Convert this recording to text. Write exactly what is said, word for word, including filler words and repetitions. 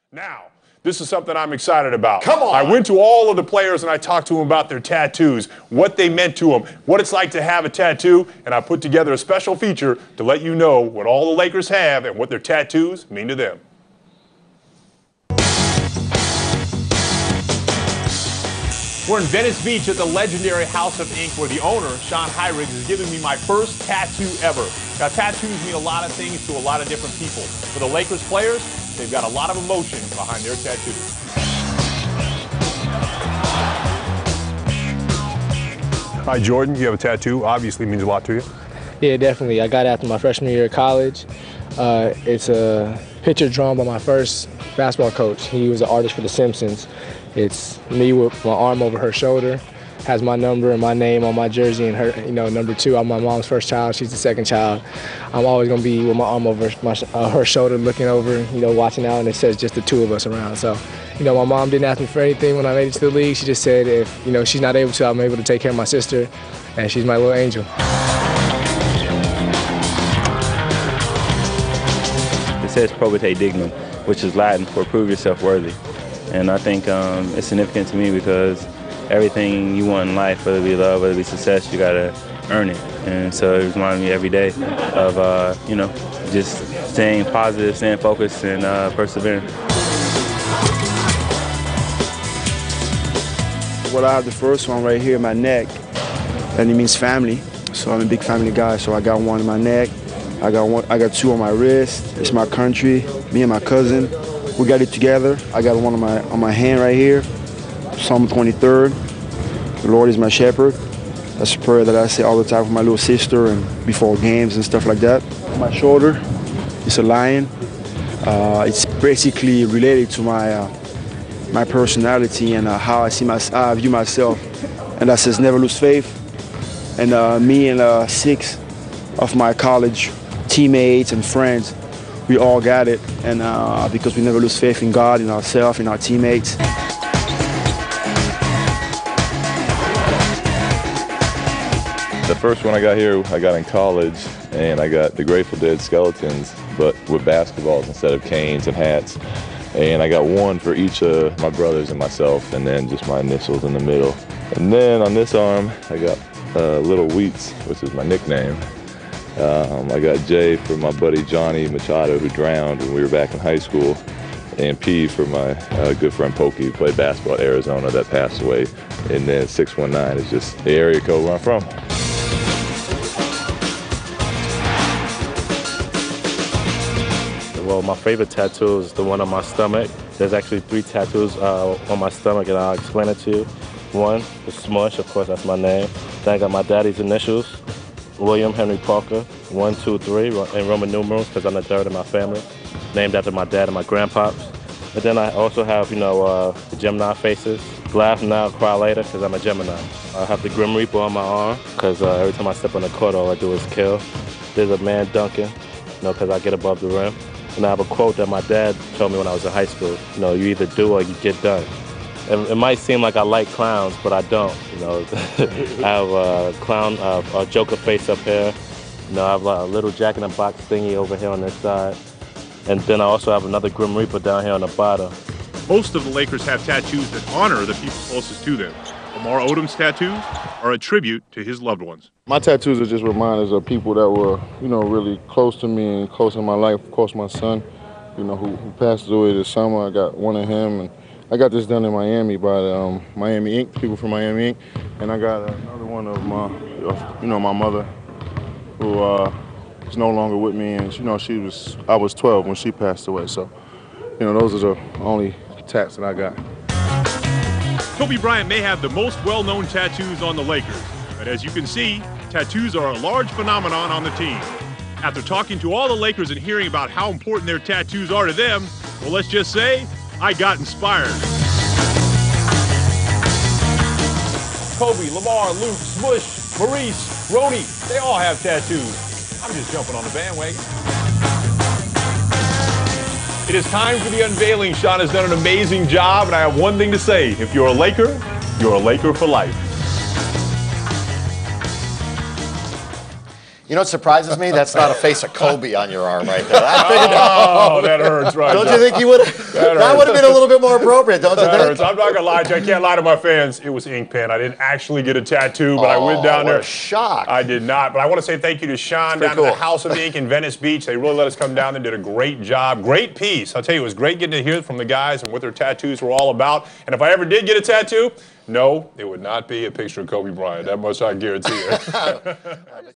Now, this is something I'm excited about. Come on! I went to all of the players and I talked to them about their tattoos, what they meant to them, what it's like to have a tattoo, and I put together a special feature to let you know what all the Lakers have and what their tattoos mean to them. We're in Venice Beach at the legendary House of Ink, where the owner, Sean Hyriggs, is giving me my first tattoo ever. Now, tattoos mean a lot of things to a lot of different people. For the Lakers players, they've got a lot of emotion behind their tattoos. Hi, Jordan. You have a tattoo. Obviously means a lot to you. Yeah, definitely. I got it after my freshman year of college. Uh, it's a picture drawn by my first basketball coach. He was an artist for The Simpsons. It's me with my arm over her shoulder, has my number and my name on my jersey, and her, you know, number two. I'm my mom's first child. She's the second child. I'm always gonna be with my arm over my, uh, her shoulder, looking over, you know, watching out, and it says just the two of us around. So, you know, my mom didn't ask me for anything when I made it to the league. She just said if, you know, she's not able to, I'm able to take care of my sister, and she's my little angel. It says probate dignum, which is Latin for prove yourself worthy. And I think um, it's significant to me because everything you want in life, whether it be love, whether it be success, you gotta earn it. And so it reminds me every day of, uh, you know, just staying positive, staying focused, and uh, persevering. Well, I have the first one right here in my neck, and it means family. So I'm a big family guy, so I got one in my neck. I got one. I got two on my wrist. It's my country, me and my cousin. We got it together. I got one on my on my hand right here. Psalm twenty-third. The Lord is my shepherd. That's a prayer that I say all the time for my little sister and before games and stuff like that. On my shoulder, it's a lion. Uh, it's basically related to my uh, my personality and uh, how I see my how I view myself. And that says never lose faith. And uh, me and uh, six of my college teammates and friends, we all got it, and uh, because we never lose faith in God, in ourselves, in our teammates. The first one I got here, I got in college, and I got the Grateful Dead skeletons, but with basketballs instead of canes and hats. And I got one for each of my brothers and myself, and then just my initials in the middle. And then on this arm, I got uh, Little Wheats, which is my nickname. Um, I got J for my buddy Johnny Machado, who drowned when we were back in high school, and P for my uh, good friend Pokey, who played basketball at Arizona, that passed away. And then six one nine is just the area code where I'm from. Well, my favorite tattoo is the one on my stomach. There's actually three tattoos uh, on my stomach, and I'll explain it to you. One, the Smush, of course, that's my name. Then I got my daddy's initials. William Henry Parker, one, two, three, in Roman numerals, because I'm the third in my family, named after my dad and my grandpops. And then I also have, you know, uh, the Gemini faces. Laugh now, cry later, because I'm a Gemini. I have the Grim Reaper on my arm, because uh, every time I step on the court, all I do is kill. There's a man dunking, you know, because I get above the rim. And I have a quote that my dad told me when I was in high school. You know, you either do or you get done. And it might seem like I like clowns, but I don't. You know, I have a clown, uh, a Joker face up here. You know, I have a little Jack in the Box thingy over here on this side. And then I also have another Grim Reaper down here on the bottom. Most of the Lakers have tattoos that honor the people closest to them. Lamar Odom's tattoos are a tribute to his loved ones. My tattoos are just reminders of people that were, you know, really close to me and close in my life. Of course, my son, you know, who, who passed away this summer. I got one of him, and I got this done in Miami by the, um, Miami Ink, people from Miami Ink, and I got another one of my, you know, my mother, who uh, is no longer with me, and you know, she was, I was twelve when she passed away. So, you know, those are the only tats that I got. Kobe Bryant may have the most well-known tattoos on the Lakers, but as you can see, tattoos are a large phenomenon on the team. After talking to all the Lakers and hearing about how important their tattoos are to them, well, let's just say, I got inspired. Kobe, Lamar, Luke, Smush, Maurice, Rhodey, they all have tattoos. I'm just jumping on the bandwagon. It is time for the unveiling. Sean has done an amazing job, and I have one thing to say. If you're a Laker, you're a Laker for life. You know what surprises me? That's not a face of Kobe on your arm right there. That Oh, that hurts, right? Don't you think you would have? That, that would have been a little bit more appropriate, don't you that think? Hurts. I'm not gonna lie to you. I can't lie to my fans. It was ink pen. I didn't actually get a tattoo, but oh, I went down what there. A shock! I did not. But I want to say thank you to Sean down cool. at the House of Ink in Venice Beach. They really let us come down there. Did a great job. Great piece. I'll tell you, it was great getting to hear from the guys and what their tattoos were all about. And if I ever did get a tattoo, no, it would not be a picture of Kobe Bryant. That much I guarantee you.